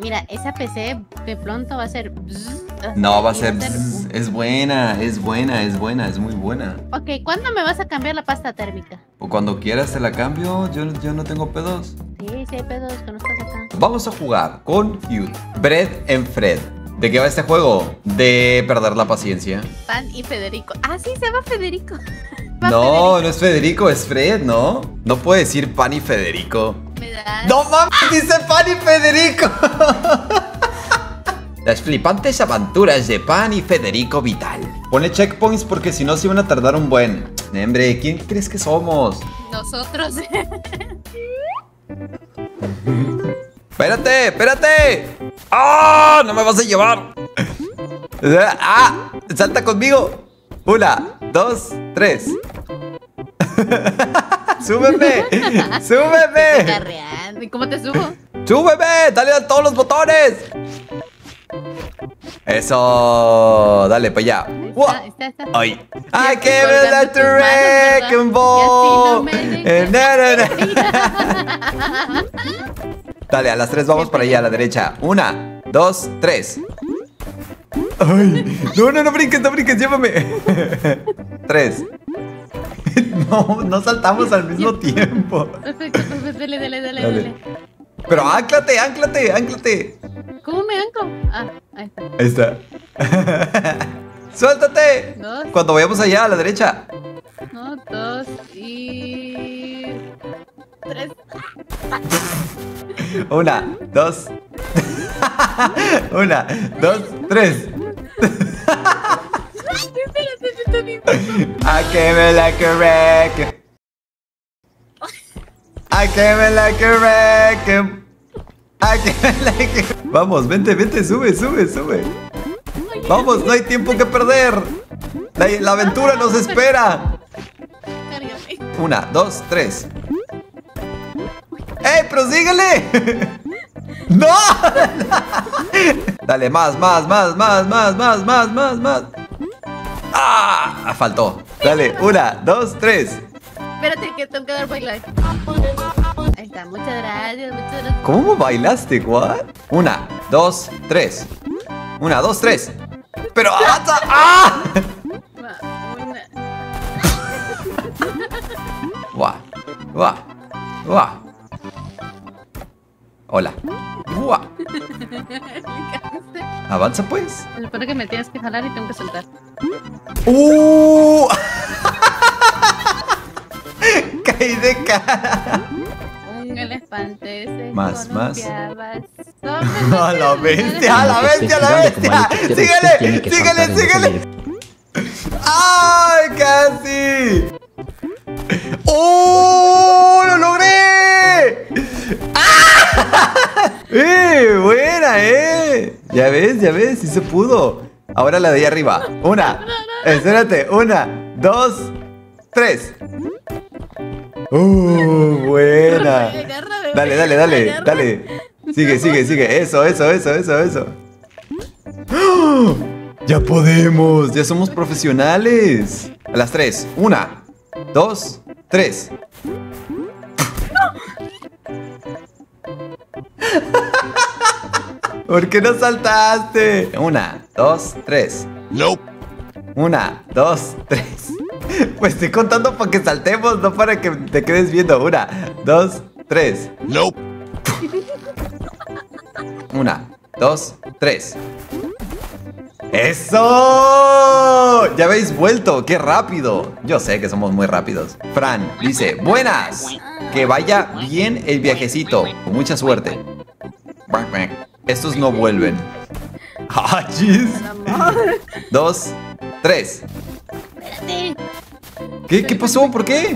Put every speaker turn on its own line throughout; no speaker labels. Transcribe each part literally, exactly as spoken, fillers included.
Mira, esa P C de pronto va a ser...
No, va a ser... Es buena, es buena, es buena, es muy buena.
Ok, ¿cuándo me vas a cambiar la pasta térmica?
O cuando quieras te la cambio, yo, yo no tengo pedos.
Sí, sí hay pedos, que no estás acá.
Vamos a jugar con Cute. Bread and Fred. ¿De qué va este juego? De perder la paciencia.
Pan y Federico. Ah, sí, se llama Federico.
No, Federico. No es Federico, es Fred, ¿no? No puede decir Pan y Federico.
¿Me das?
¡No mames! ¡Dice Pan y Federico! Las flipantes aventuras de Pan y Federico Vital. Pone checkpoints porque si no se van a tardar un buen. Hombre, ¿quién crees que somos?
Nosotros.
¡Espérate! ¡Espérate! ¡Ah! ¡Oh, no me vas a llevar! ¡Ah! ¡Salta conmigo! Una, dos, tres. ¡Súbeme! ¡Súbeme!
¿Y cómo te subo?
¡Súbeme! ¡Dale a todos los botones! Eso, dale para allá.
Está, está, está.
Ay, I can't let the wrecking ball. Dale, a las tres vamos para allá, a la derecha. Una, dos, tres. Ay, no, no, no brinques, no brinques, llévame. Tres. No, no saltamos al mismo tiempo.
Perfecto, perfecto, dale, dale, dale,
dale.
dale.
Pero ánclate, ánclate, ánclate.
¿Cómo me anclo? Ah, ahí está.
Ahí está. ¡Suéltate!
Dos.
Cuando vayamos allá, a la derecha.
No, dos y... tres.
Una, dos. Una, dos, tres. I came like a wreck. I came like a wreck. I came like a... Vamos, vente, vente, sube, sube, sube. Vamos, no hay tiempo que perder. La, la aventura nos espera. Una, dos, tres. ¡Ey, prosíguele! ¡No! Dale, más, más, más, más, más, más, más, más, más. ¡Ah! Faltó. Dale, una, dos, tres.
Espérate que tengo que dar bailar. Ahí está, muchas gracias, muchas gracias.
¿Cómo bailaste, what? Una, dos, tres. Una, dos, tres. Pero avanza. ¡Ah!
Una.
Guau, guau, guau. Hola. Guau. Avanza pues.
Se supone que me tienes que jalar y tengo que soltar.
¡Uh! Caí de cara.
Un elefante se
Más, más.
A
la bestia, a la bestia, a la bestia. Síguele, síguele, síguele. ¡Ay, casi! ¡Oh! ¡Lo logré! ¡Ah! ¡Eh! ¡Buena, eh! Ya ves, ya ves, sí se pudo. Ahora la de ahí arriba. Una. Espérate. Una, dos, tres. ¡Uh! Buena. Dale, dale, dale, dale. Sigue, sigue, sigue. Eso, eso, eso, eso, eso. ¡Oh! Ya podemos. Ya somos profesionales. A las tres. Una, dos, tres. ¿Por qué no saltaste? Una, dos, tres.
Nope.
Una, dos, tres. Pues estoy contando para que saltemos, no para que te quedes viendo. Una, dos, tres.
Nope.
Una, dos, tres. ¡Eso! Ya habéis vuelto, qué rápido. Yo sé que somos muy rápidos. Fran dice, buenas. Que vaya bien el viajecito. Con mucha suerte. Estos no vuelven. ¡Ah, chis! Dos, tres.
Espérate.
¿Qué? ¿Qué pasó? ¿Por qué?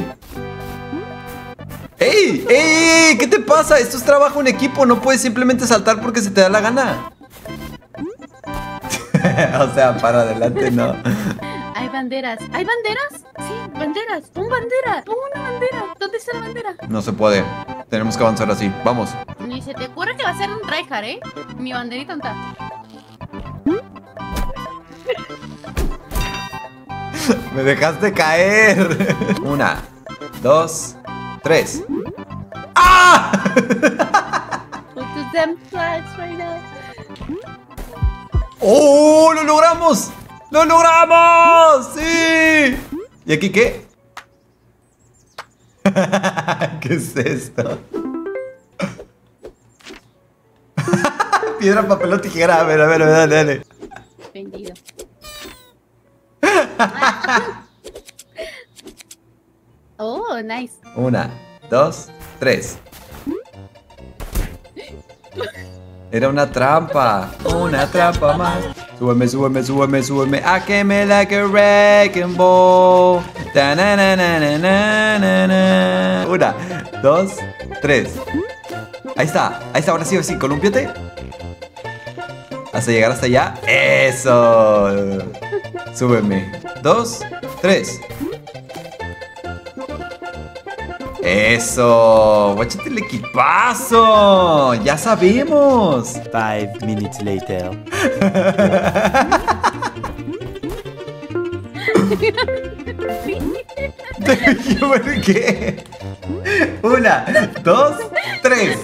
¡Ey! ¡Ey! ¿Qué te pasa? Esto es trabajo en equipo. No puedes simplemente saltar porque se te da la gana. O sea, para adelante no.
Hay banderas. ¿Hay banderas? Sí, banderas. Pon bandera. Pon una bandera. ¿Dónde está la bandera?
No se puede. Tenemos que avanzar así. Vamos.
Ni se te ocurre que va a ser un tryhard, ¿eh? Mi banderita está.
Me dejaste caer. Una, dos, tres. ¡Ah!
Justo them flags right now.
¡Oh! ¡Lo logramos! ¡Lo logramos! ¡Sí! ¿Y aquí qué? ¿Qué es esto? Piedra, papel o tijera. A ver, a ver, a ver, dale, dale.
Vendido. Oh, nice.
Una, dos, tres. Era una trampa. Una trampa más. Súbeme, súbeme, súbeme, súbeme. I came like a wrecking ball. Ta-na-na-na-na-na-na. Una, dos, tres. Ahí está, ahí está, ahora sí, ahora sí, colúmpiate. Hasta llegar hasta allá. ¡Eso! Súbeme. Dos, tres. ¡Eso! ¡Guáchate el equipazo! ¡Ya sabemos!
Five minutes later.
¿Por qué? Una, dos, tres.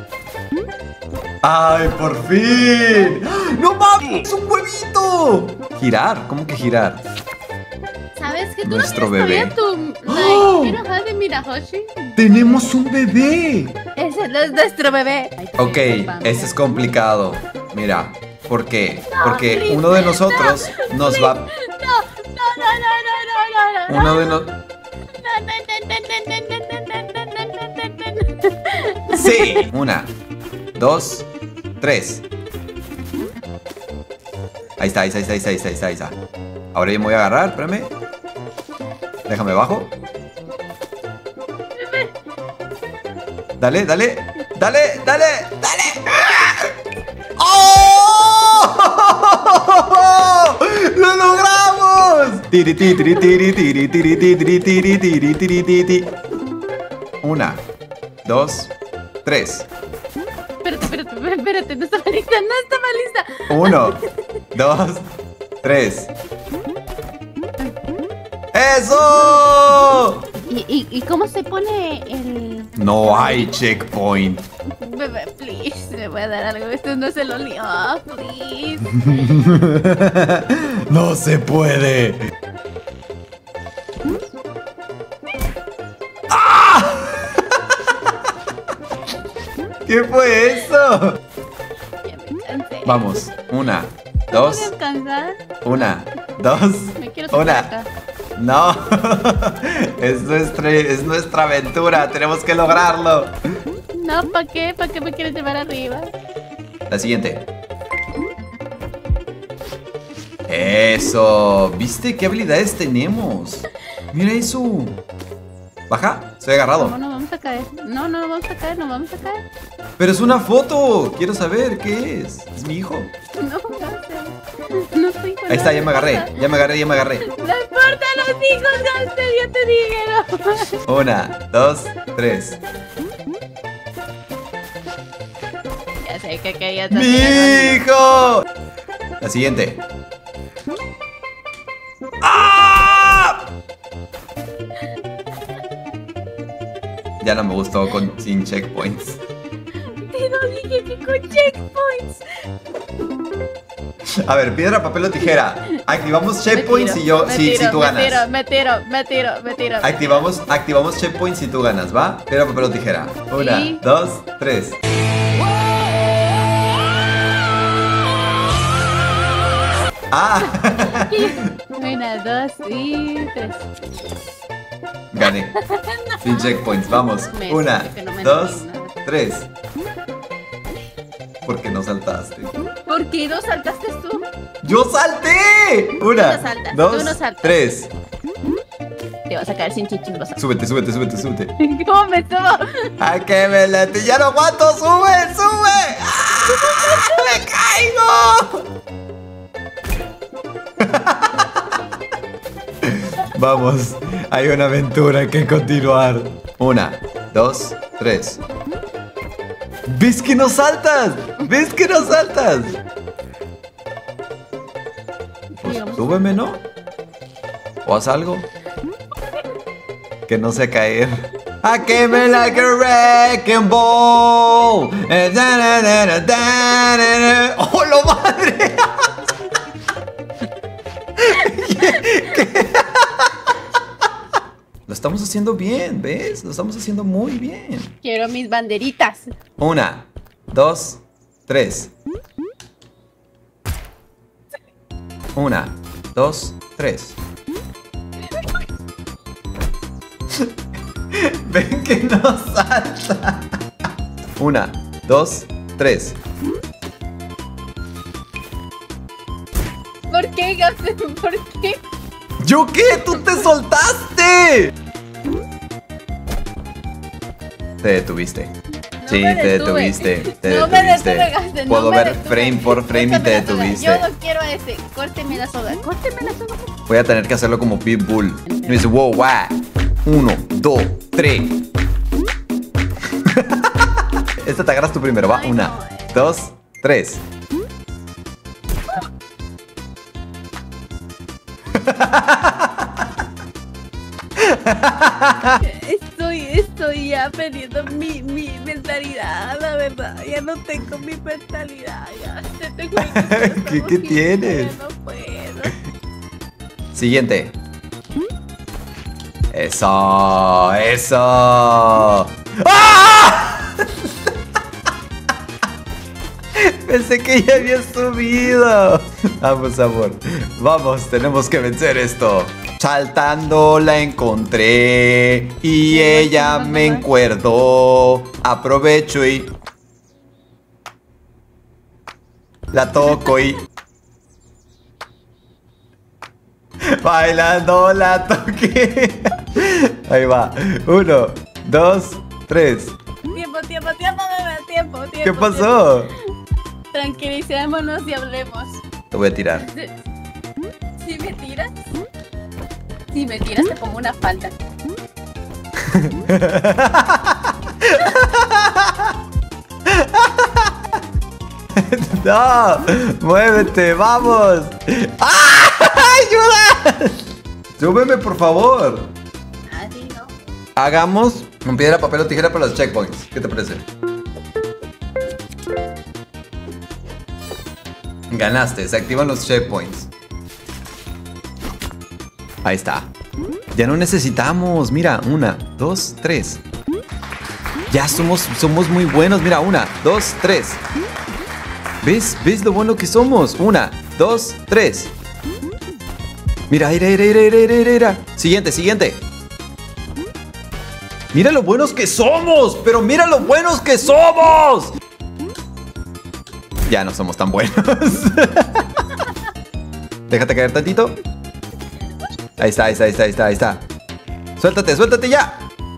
¡Ay, por fin! ¡No mames! ¡Es un huevito! Girar, ¿cómo que girar?
¿Sabes que tú
Nuestro
no tienes
bebé.
todavía tu
¡Oh!
like, Hero de Mirahoshi?
¡Tenemos un bebé!
Ese no es nuestro bebé. Ay,
Ok,
discúlpame.
este es complicado. Mira, ¿por qué? Porque
please,
uno de nosotros nos va...
No, no, no, no, no, no, no, no.
Uno de nosotros... ¡Sí! Una, dos, tres. Ahí está, ahí está, ahí está, ahí está, ahí está, ahí está. Ahora yo me voy a agarrar, espérame. Déjame bajo. Dale, dale, dale, dale, dale. ¡Oh! ¡Lo logramos! Tiri, tiri, tiri, tiri, tiri, tiri, tiri, tiri, tiri, tiri. Una, dos, tres.
Espérate, espérate, espérate, no estaba lista, no estaba lista.
Uno, dos, tres. ¡Eso!
¿Y, y, y cómo se pone el...?
No hay checkpoint.
Bebé, please, me voy a dar algo. Esto no se lo lío, please.
No se puede. ¡Ah! ¿Qué fue eso?
Ya me cansé.
Vamos, una,
¿No
dos,
puedo descansar?
una, dos,
Me quiero sacar
una.
acá.
No, es nuestra, es nuestra aventura, tenemos que lograrlo.
No, ¿para qué? ¿Para qué me quieres llevar arriba?
La siguiente. Eso, ¿viste qué habilidades tenemos? Mira eso. Baja, estoy agarrado.
No, no vamos a caer. No, no, no vamos a caer, no vamos a caer.
Pero es una foto, quiero saber qué es. Es mi hijo.
No, gracias. No estoy con
Ahí está, ya me agarré,
nada.
ya me agarré, ya me agarré.
No importa los hijos, Gaster, ya te dije, no.
Una, dos, tres.
Ya sé que querías
¡Mi
hacer
hijo! La siguiente. ¡Ah! Ya no me gustó con sin checkpoints.
Te lo dije que con checkpoints.
A ver, piedra, papel o tijera. Activamos
Me
checkpoints
tiro,
y yo,
me
si,
tiro,
si tú
me
ganas.
tiro, me tiro, me tiro, me tiro.
Activamos, activamos checkpoints si tú ganas, ¿va? Piedra, papel o tijera. Una,
Sí.
dos, tres. ¡Ah!
Una, dos y tres.
Gané. Sin checkpoints, vamos.
Me-
Una,
que no me
dos,
entiendo.
tres. ¿Por qué no saltaste?
¿Por qué no saltaste tú?
¡Yo salté! Una,
no saltas,
dos,
tú no saltas.
tres.
Te vas a caer sin chichis, vas a...
Súbete, súbete, súbete, súbete.
¿Cómo me subo?
¡Ay, qué velete! ¡Ya no aguanto! ¡Sube, sube! ¡Ah! ¡Me caigo! Vamos, hay una aventura que continuar. Una, dos, tres. ¿Ves que no saltas? ¿Ves que no saltas? Pues
Digamos.
súbeme, ¿no? ¿O haz algo? Que no sé caer. I came in like a wrecking ball. ¡Oh, lo madre! ¿Qué? ¿Qué? Lo estamos haciendo bien, ¿ves? Lo estamos haciendo muy bien.
Quiero mis banderitas.
Una, dos, tres. Una, dos, tres. Ven que no salta. Una, dos, tres.
¿Por qué, Gapsen? ¿Por qué?
¿Yo qué? ¡Tú te soltaste! Te detuviste.
No
Sí,
me
te
detuve.
detuviste. Te
No me
detuviste.
detuve, Gapsen, no
Puedo
me
ver
detuve.
frame por frame y te
Córtame la soga.
detuviste.
Yo no quiero a ese. Córteme la soga. Córteme la soga.
Voy a tener que hacerlo como Pitbull. Me dice, wow, wow. Uno, dos, tres. Esta te agarras tú primero, va.
Ay,
Una,
no, eh.
dos, tres.
Estoy, estoy ya perdiendo mi, mi mentalidad, la verdad. Ya no tengo mi mentalidad. Ya te tengo que-
¿Qué- qué tienes?
Ya no puedo.
Siguiente. Eso, eso. ¡Ah! Pensé que ya había subido. Vamos, amor. Vamos, tenemos que vencer esto. Saltando la encontré y ella me encuerdó. Aprovecho y la toco y bailando la toqué. Ahí va. Uno, dos, tres.
Tiempo, tiempo, tiempo, bebé, tiempo, tiempo.
¿Qué pasó?
tiempo. Tranquilicémonos y hablemos.
Te voy a tirar.
Si me tiras, si me tiras te pongo una falta.
No, muévete, vamos. ¡Ah! ¡Ayuda! Súbeme, por favor.
Así no.
Hagamos un piedra, papel o tijera para los checkpoints. ¿Qué te parece? Ganaste, se activan los checkpoints. Ahí está. Ya no necesitamos. Mira, una, dos, tres. Ya somos, somos muy buenos. Mira, una, dos, tres. ¿Ves? ¿Ves lo bueno que somos? Una, dos, tres. Mira, ira, ira, ira, ira, ira, ira, ira. Siguiente, siguiente. Mira lo buenos que somos. Pero mira lo buenos que somos. Ya no somos tan buenos. Déjate caer tantito. Ahí está, ahí está, ahí está, ahí está, ahí está. Suéltate, suéltate ya.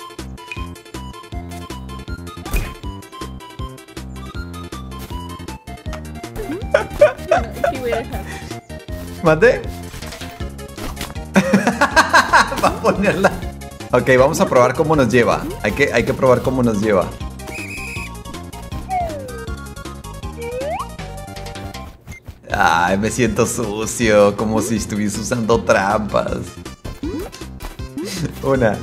Sí, voy a dejar.
¿Mate? Va a ponerla. Ok, vamos a probar cómo nos lleva. Hay que, hay que probar cómo nos lleva. Ay, me siento sucio, como si estuviese usando trampas. Una.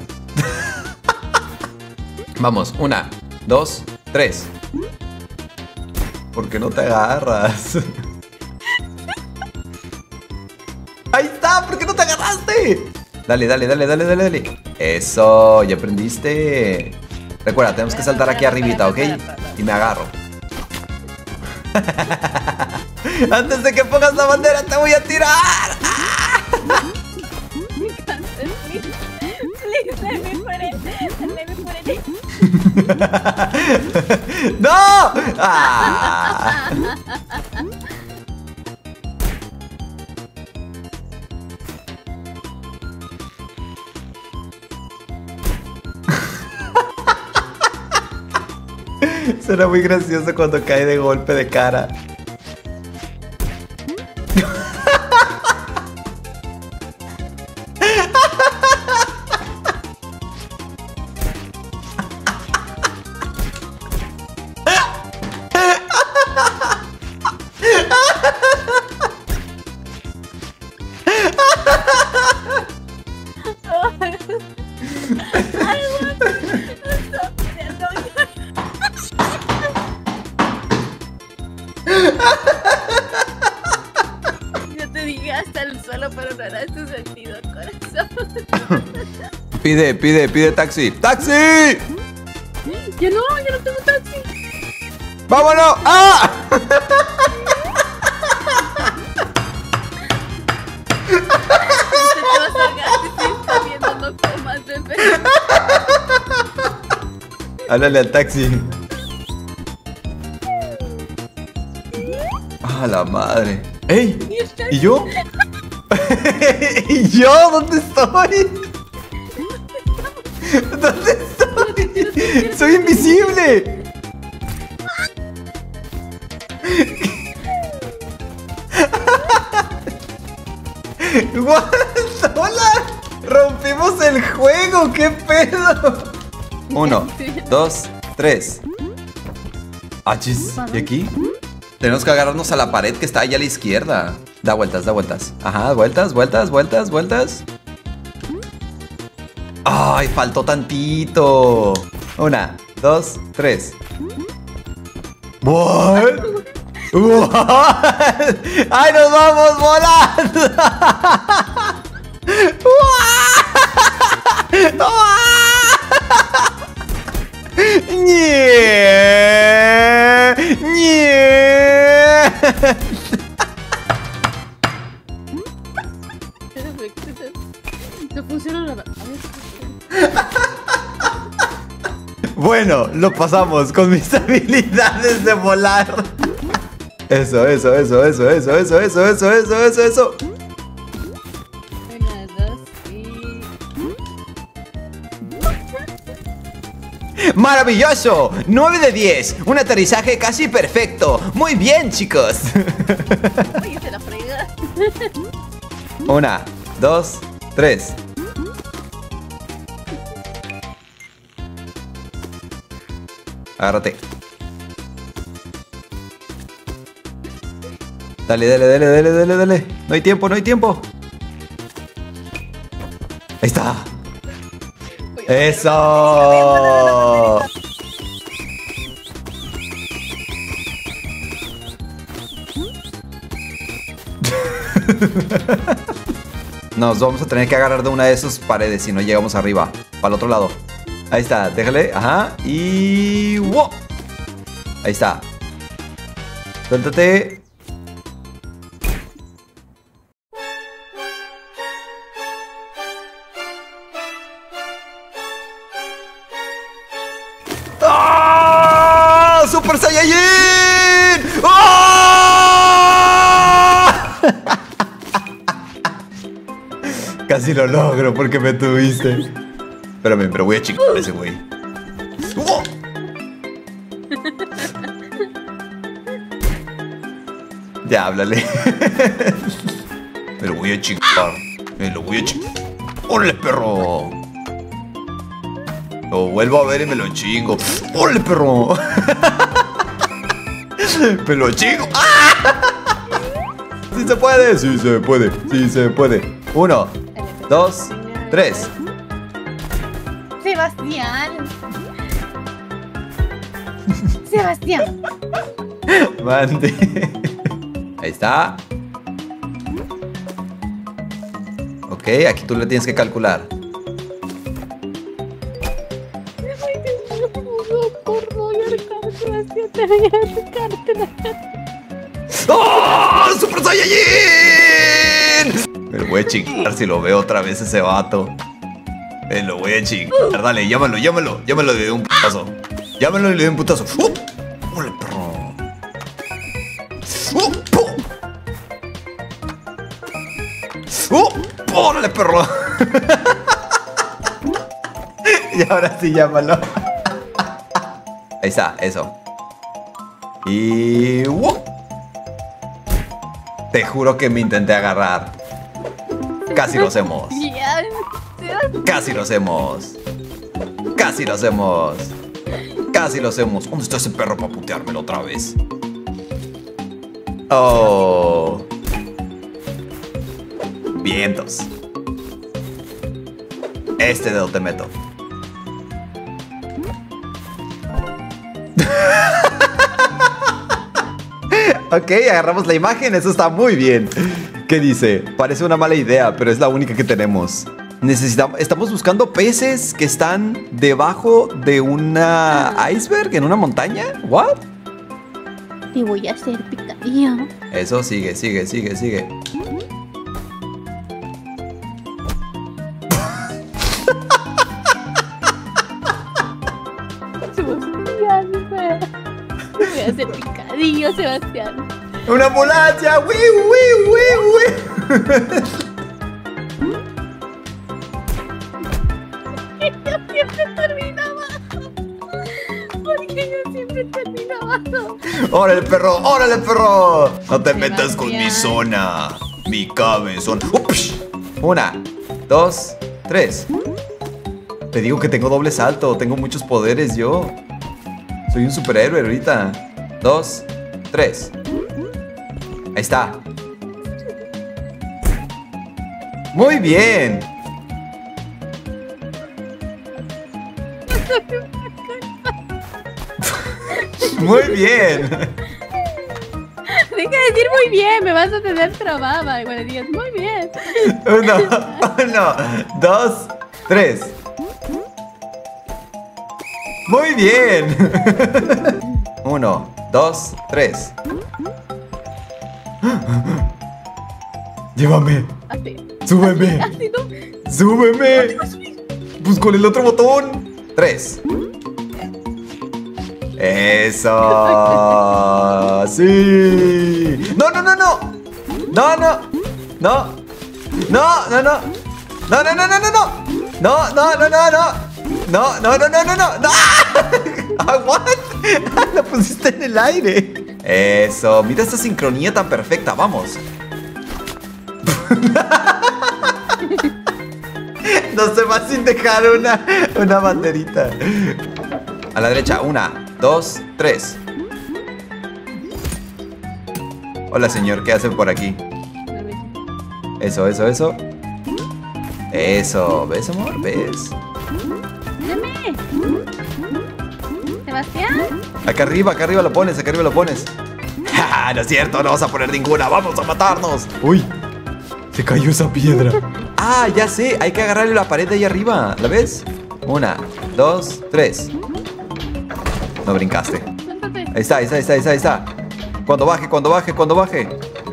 Vamos, una, dos, tres. ¿Por qué no te agarras? ¡Ahí está! ¿Por qué no te agarraste? Dale, dale, dale, dale, dale, dale. Eso, ya aprendiste. Recuerda, tenemos que saltar aquí arribita, ¿ok? Y me agarro. Antes de que pongas la bandera, te voy a tirar.
Please, please, let me put it. Let me put it.
¡No! ¡Ah! Suena muy gracioso cuando cae de golpe de cara.
pero no era tu sentido, corazón.
Pide, pide, pide taxi. ¡Taxi!
Yo no, yo no tengo taxi.
¡Vámonos! ¡Ah!
Se te va a sacar si está viendo, no comas, bebé.
Háblale al taxi. ¡Ah, la madre! ¡Ey! ¿Y yo? ¿Y yo? ¿Dónde estoy? ¿Dónde estoy? ¡Soy invisible! What? ¡Hola! ¡Rompimos el juego! ¡Qué pedo! Uno, dos, tres. Achis. ¿Y aquí? Tenemos que agarrarnos a la pared que está allá a la izquierda. Da vueltas, da vueltas. Ajá, vueltas, vueltas, vueltas, vueltas. ¡Ay, faltó tantito! Una, dos, tres. ¿What? What? ¡Ay, nos vamos volando! ¡Nie! ¡Nie!
No funciona nada.
Bueno, lo pasamos con mis habilidades de volar. Eso, eso, eso, eso, eso, eso, eso, eso, eso, eso, eso.
Una, dos y...
¡Maravilloso! nueve de diez. Un aterrizaje casi perfecto. Muy bien, chicos.
Oye, se la frega.
Una, dos, tres. Agárrate. Dale, dale, dale, dale, dale, dale. No hay tiempo, no hay tiempo. Ahí está. ¡Eso! Nos vamos a tener que agarrar de una de esas paredes si no llegamos arriba. Para el otro lado. Ahí está, déjale. Ajá. Y... ¡wow! Ahí está. Suéltate. ¡Ah! ¡Super Saiyajin! ¡Ah! Casi lo logro porque me tuviste. Espérame, pero voy a chingar a ese güey. ¡Oh! Ya, háblale. Me lo voy a chingar. Me lo voy a chingar. ¡Órale, perro! Lo vuelvo a ver y me lo chingo. ¡Órale, perro! ¡Me lo chingo! ¡Ah! ¡Sí se puede! ¡Sí se puede! ¡Sí se puede! Uno, dos, tres.
Sebastián. Sebastián.
Mande. Ahí está. Ok, aquí tú le tienes que calcular. ¡Oh! ¡Super Saiyajin! Me lo voy a chingar si lo veo otra vez ese vato. Me lo voy a chingar. Dale, llámalo, llámalo. Llámalo y le doy un putazo. Llámalo y le doy un putazo. ¡Uh! ¡Órale, perro! ¡Uh! ¡Uh! ¡Órale, perro! Y ahora sí, llámalo. Ahí está, eso. Y... ¡uh! Te juro que me intenté agarrar. Casi lo hacemos. Casi lo hacemos. Casi lo hacemos. Casi lo hacemos. ¿Dónde está ese perro para puteármelo otra vez? Oh. Vientos. Este dedo te meto. Ok, agarramos la imagen. Eso está muy bien. ¿Qué dice? Parece una mala idea, pero es la única que tenemos. Necesitamos, estamos buscando peces que están debajo de una iceberg en una montaña. ¿What?
Te voy a hacer picadillo.
Eso, sigue, sigue, sigue, sigue.
Sebastián, te voy a hacer picadillo, Sebastián.
¡Una ambulancia! ¡Wii, wii, wii, wii!
Yo siempre termino abajo. Porque yo siempre termino abajo.
¡Órale, perro! ¡Órale, perro! No te
Sebastián.
metas con mi zona. Mi cabezón. ¡Ups! Una, dos, tres. Te digo que tengo doble salto. Tengo muchos poderes yo. Soy un superhéroe ahorita. Dos, tres. Ahí está. Muy bien. Muy bien.
Deja de decir muy bien, me vas a tener trabada cuando digas muy bien.
Uno, uno, dos, tres. Muy bien. Uno, dos, tres. Llévame.
Así.
Súbeme.
Así no.
Súbeme. Pues con el otro botón. Tres. Eso. Sí. No, no, no, no. No, no. No. No, no, no. No, no, no, no, no, no. No, no, no, no, no. No, no, no, no, no, no. No. What? La pusiste en el aire. Eso. Mira esta sincronía tan perfecta. Vamos. No se va sin dejar una, una banderita. A la derecha, una, dos, tres. Hola, señor, ¿qué hacen por aquí? Eso, eso, eso. Eso, ¿ves, amor? ¿Ves?
Dame. Sebastián.
Acá arriba, acá arriba lo pones, acá arriba lo pones. ¡Ja! No es cierto, no vamos a poner ninguna, vamos a matarnos. Uy, se cayó esa piedra. Ah, ya sé, hay que agarrarle la pared de ahí arriba. ¿La ves? Una, dos, tres. No brincaste.
Suéltate.
Ahí está, ahí está, ahí está, ahí está, ahí está. Cuando baje, cuando baje, cuando baje.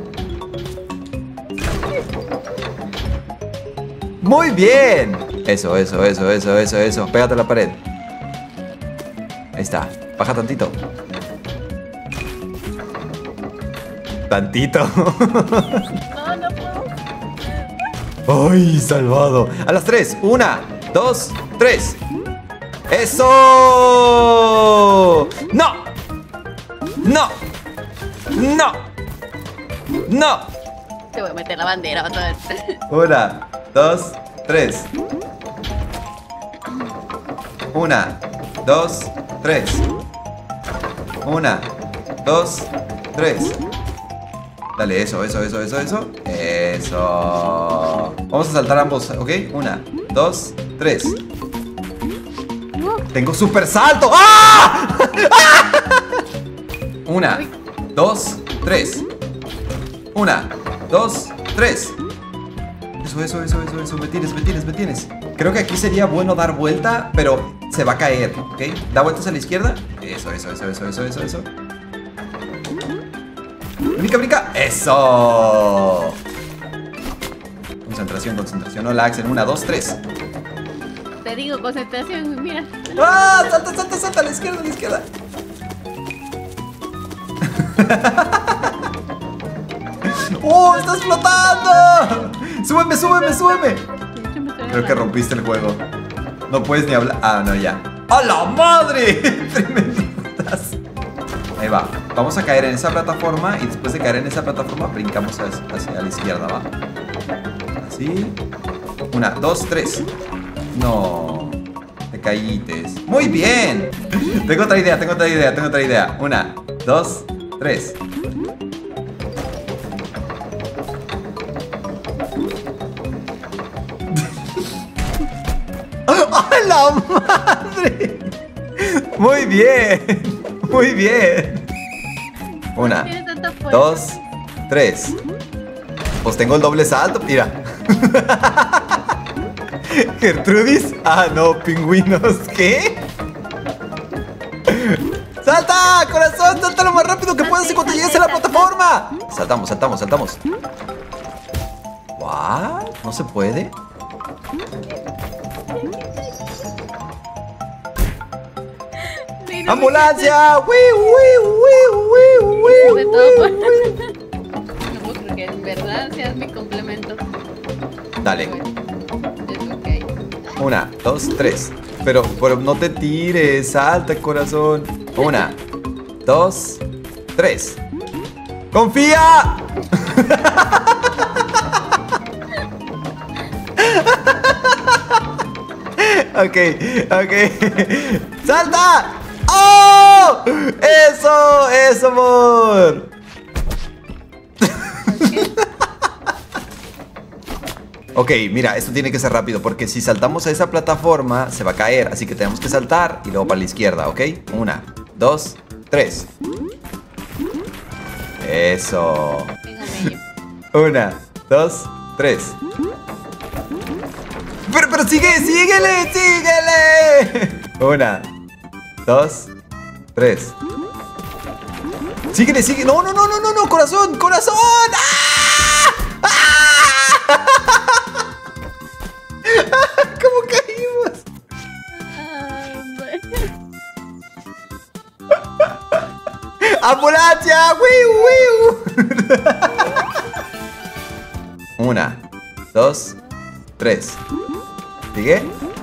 Muy bien. Eso, eso, eso, eso, eso, eso. Pégate a la pared. Ahí está. Baja tantito. Tantito.
No, no puedo.
¡Ay, salvado! A las tres. Una, dos, tres. ¡Eso! ¡No! ¡No! ¡No! ¡No!
Te voy a meter la bandera otra vez.
Una, dos, tres. Una, dos, tres. Una, dos, tres. Dale, eso, eso, eso, eso, eso. Eso. Vamos a saltar ambos, ¿ok? Una, dos, tres. Tengo super salto. ¡Ah! ¡Ah! Una, dos, tres. Una, dos, tres. Eso, eso, eso, eso, eso. Me tienes, me tienes, me tienes. Creo que aquí sería bueno dar vuelta, pero se va a caer, ¿ok? Da vueltas a la izquierda. Eso, eso, eso, eso, eso, eso, eso. Brinca, brinca. Eso. Concentración, concentración. No lags en una, dos, tres.
Te digo, concentración, mira.
¡Ah! Salta, salta, salta. A la izquierda, a la izquierda. ¡Oh! ¡Estás flotando! ¡Súbeme, súbeme, súbeme! Creo que rompiste el juego. No puedes ni hablar. Ah, no, ya. ¡A la madre! Tremendo putazo. Ahí va. Vamos a caer en esa plataforma y después de caer en esa plataforma brincamos hacia, hacia la izquierda, ¿va? Así. Una, dos, tres. No. Te caítes. ¡Muy bien! Tengo otra idea, tengo otra idea, tengo otra idea. Una, dos, tres. ¡A la madre! Muy bien. Muy bien. Una,
Tienes tanta fuerza.
dos, tres. Pues tengo el doble salto, mira. Gertrudis. Ah, no, pingüinos. ¿Qué? ¡Salta, corazón! ¡Salta lo más rápido que puedas en cuanto llegues a la plataforma! Saltamos, saltamos, saltamos. ¿What? ¿No se puede? ¡Ambulancia! ¡Wii, wii, wii, wii,
Sobre
wii,
todo por...
wii!
No puedo creer que en verdad seas mi complemento.
Dale.
Es ok.
Una, dos, tres. Pero, pero no te tires. Salta, corazón. Una, dos, tres. ¡Confía! Ok, ok. ¡Salta! ¡Oh! ¡Eso! ¡Eso, amor! Ok, mira, esto tiene que ser rápido porque si saltamos a esa plataforma se va a caer. Así que tenemos que saltar y luego para la izquierda, ¿ok? Una, dos, tres. Eso. Una, dos, tres. Pero, pero sigue, síguele, síguele. Una, dos, tres. Síguele, síguele. No, no, no, no, no, no, corazón, corazón. ¡Ah! ¡Ah! ¿Cómo caímos? ¡Ambulancia! ¡Wiu, wiu! Una, dos, tres. ¿Sigue?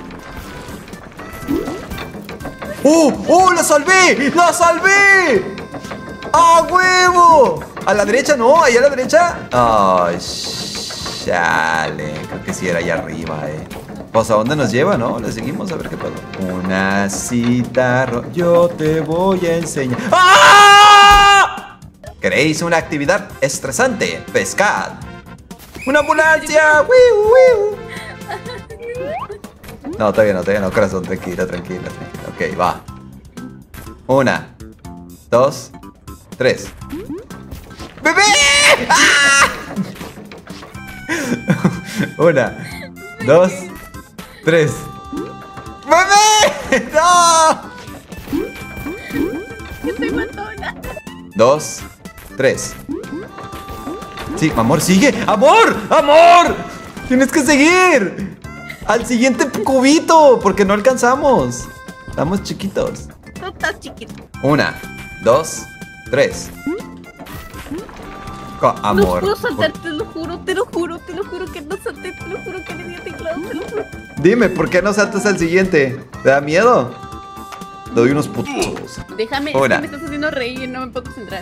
¡Oh! ¡Oh! ¡La salvé! ¡La salvé! ¡Ah, huevo! ¿A la derecha no? ¿Ahí a la derecha? ¡Ay, chale! Creo que sí era allá arriba, eh. Pues a dónde nos lleva, ¿no? Le seguimos a ver qué pasa. Una cita, yo te voy a enseñar. ¡Ah! ¿Queréis una actividad estresante? Pescad. ¡Una ambulancia! ¡Wiu, wiu! No, todavía no, todavía no, corazón, tranquila, tranquila, tranquila. Ok, va. Una, dos, tres. ¡Bebé! ¡Ah! Una, dos, tres. ¡Bebé! ¡No!
Estoy matona.
Dos, tres. Sí, amor, sigue. ¡Amor! ¡Amor! Tienes que seguir al siguiente cubito porque no alcanzamos. Estamos chiquitos.
Tú estás chiquito.
Una, dos, tres. Co- amor.
No puedo saltar, te lo juro, te lo juro, te lo juro que no salté, te lo juro que le di a teclado, te lo juro.
Dime, ¿por qué no saltas al siguiente? ¿Te da miedo? Te doy unos putos.
Déjame, es
Una.
que me estás haciendo reír y no me puedo concentrar.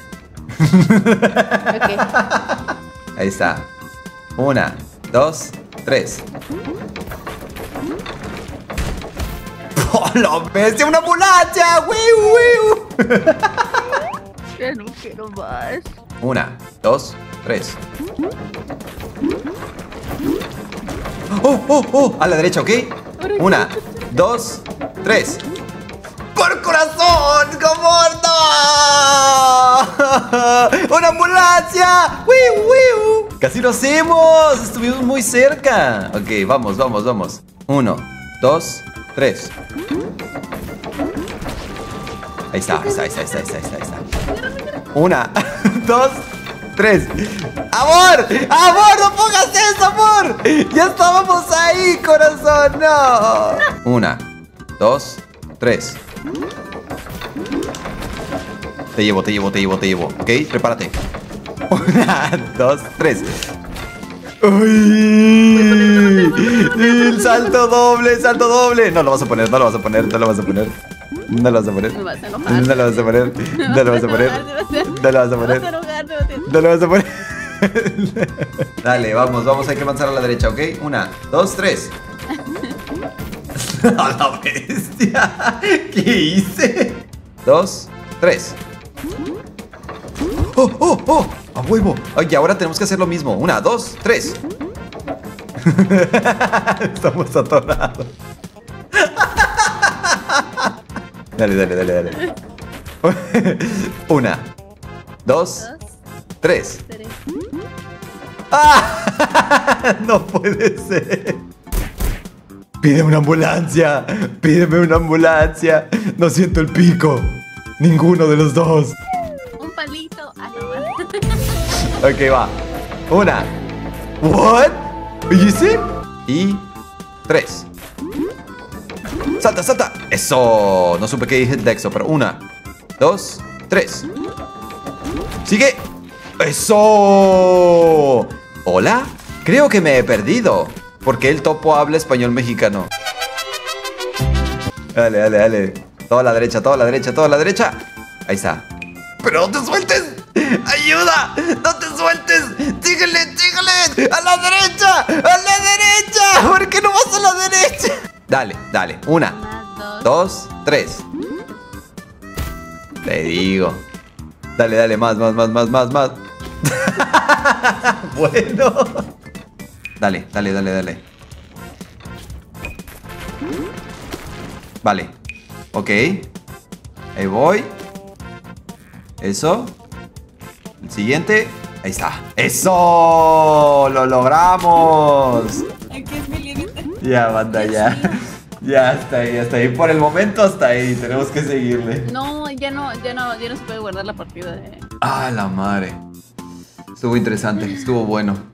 Ok.
Ahí está. Una, dos, tres. ¡Oh, la bestia! ¡Una ambulancia! ¡Wiu, wiu!
Ya no quiero más.
Una, dos, tres. ¡Oh, oh, oh! A la derecha, ¿ok? Una, dos, tres. ¡Por corazón! ¡Como no! ¡Una ambulancia! ¡Wiu, wiu! ¡Casi lo hacemos! Estuvimos muy cerca. Ok, vamos, vamos, vamos. Uno, dos, tres. Ahí está, ahí está, ahí está, ahí está, ahí está, ahí está. Una, dos, tres. ¡Amor! ¡Amor! ¡No pongas eso, amor! ¡Ya estábamos ahí, corazón! ¡No! Una, dos, tres. Te llevo, te llevo, te llevo, te llevo. ¿Ok? Prepárate. Una, dos, tres. ¡Uy! El salto doble, salto doble. No lo vas a poner, no lo vas a poner, no lo vas a poner. No lo vas a poner.
Me vas a enojar.
No lo vas a poner. No lo vas a poner. No lo vas a poner. No lo vas a poner. Dale, vamos, vamos, hay que avanzar a la derecha, ¿ok? Una, dos, tres. A la bestia. ¿Qué hice? Dos, tres. ¡Oh, oh, oh! ¡A huevo! Oye, ahora tenemos que hacer lo mismo. Una, dos, tres. Estamos atorados. Dale, dale, dale, dale. Una, dos, tres. ¡Ah! No puede ser. Pídeme una ambulancia. Pídeme una ambulancia. No siento el pico. Ninguno de los dos.
Un palito. Ah, no.
Ok, va. Una. What? ¿Y ese? Y tres. ¡Salta, salta! ¡Eso! No supe qué dije el Dexo, pero una, dos, tres. ¡Sigue! ¡Eso! ¿Hola? Creo que me he perdido. Porque el topo habla español mexicano. Dale, dale, dale. Toda la derecha, toda la derecha, toda la derecha. Ahí está. ¡Pero no te sueltes! ¡Ayuda! ¡No te sueltes! ¡Síguele, síguele! ¡A la derecha! ¡A la derecha! ¿Por qué no vas a la derecha? Dale, dale. Una,
Una, dos.
dos, tres. Te digo. Dale, dale, más, más, más, más, más, más. Bueno. Dale, dale, dale, dale. Vale. Ok. Ahí voy. Eso. El siguiente. Ahí está. ¡Eso! ¡Lo logramos!
Aquí es mi límite.
Ya, banda, ya. Ya, hasta ahí, hasta ahí. Por el momento, hasta ahí. Tenemos que seguirle.
No, ya no, ya no, ya no se puede guardar la partida. Eh.
Ah, la madre. Estuvo interesante, estuvo bueno.